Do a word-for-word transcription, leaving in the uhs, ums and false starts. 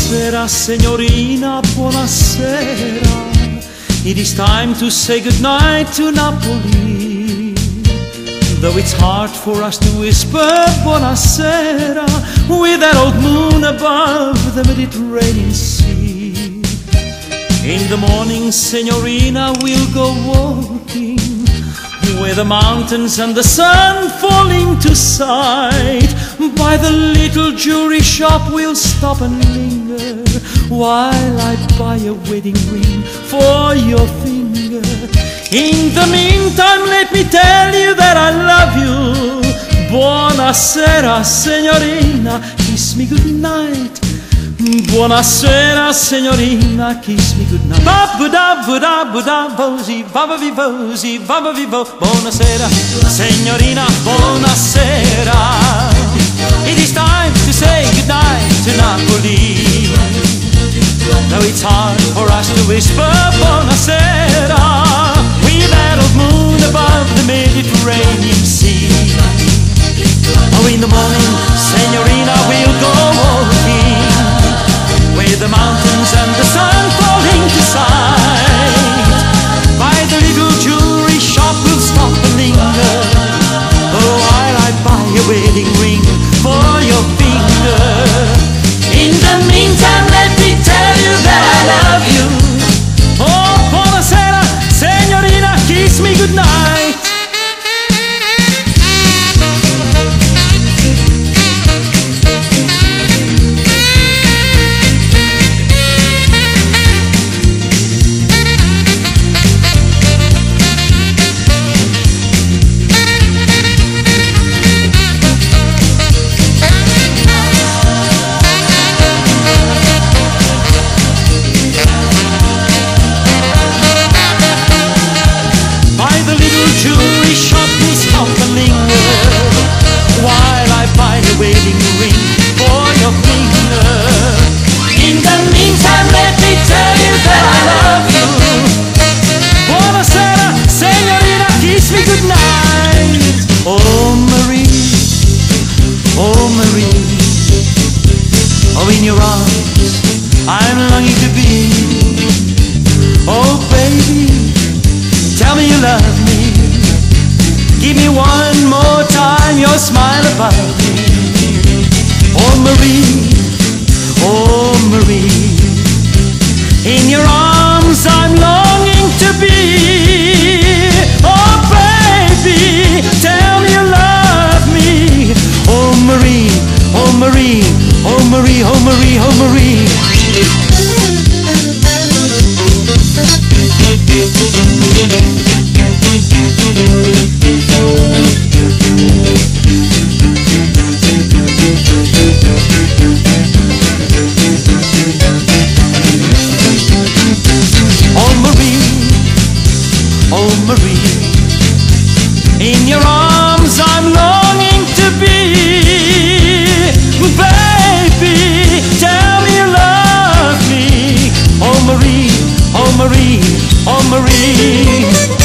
Buonasera, signorina, buonasera. It is time to say goodnight to Napoli. Though it's hard for us to whisper buonasera with that old moon above the Mediterranean Sea. In the morning, signorina, we'll go walking where the mountains and the sun fall into sight. By the little jewelry shop we'll stop and linger while I buy a wedding ring for your finger. In the meantime, let me tell you that I love you. Buonasera, signorina, kiss me goodnight. Buonasera, signorina, kiss me goodnight. Ba-ba-da-ba-da-ba-da-bosi, ba-ba-vi-bosi, ba-ba-vi-bo. Buonasera, signorina, buonasera. It is time to say goodnight to Napoli. Though it's hard for us to whisper buonasera with that old moon above the Mediterranean Sea. Oh, in the morning, signorina, we'll go walking where the mountains and the sun fall into sight. By the little jewelry shop we'll stop and linger, oh, while I buy a wedding ring for your finger. In the meantime, let me tell you that I love you. Oh, buonasera, signorina, kiss me goodnight. Wedding ring for your finger. In the meantime, let me tell you that I love you. Buonasera, signorina, kiss me goodnight. Oh Marie, oh Marie, oh in your arms I'm longing to be. Oh baby, tell me you love me. Give me one more time your smile above me. Oh Marie, oh Marie, in your arms I'm longing to be. Oh baby, tell me you love me. Oh Marie, oh Marie, oh Marie, oh Marie, oh Marie. Oh Marie, in your arms I'm longing to be. Baby, tell me you love me. Oh Marie, oh Marie, oh Marie.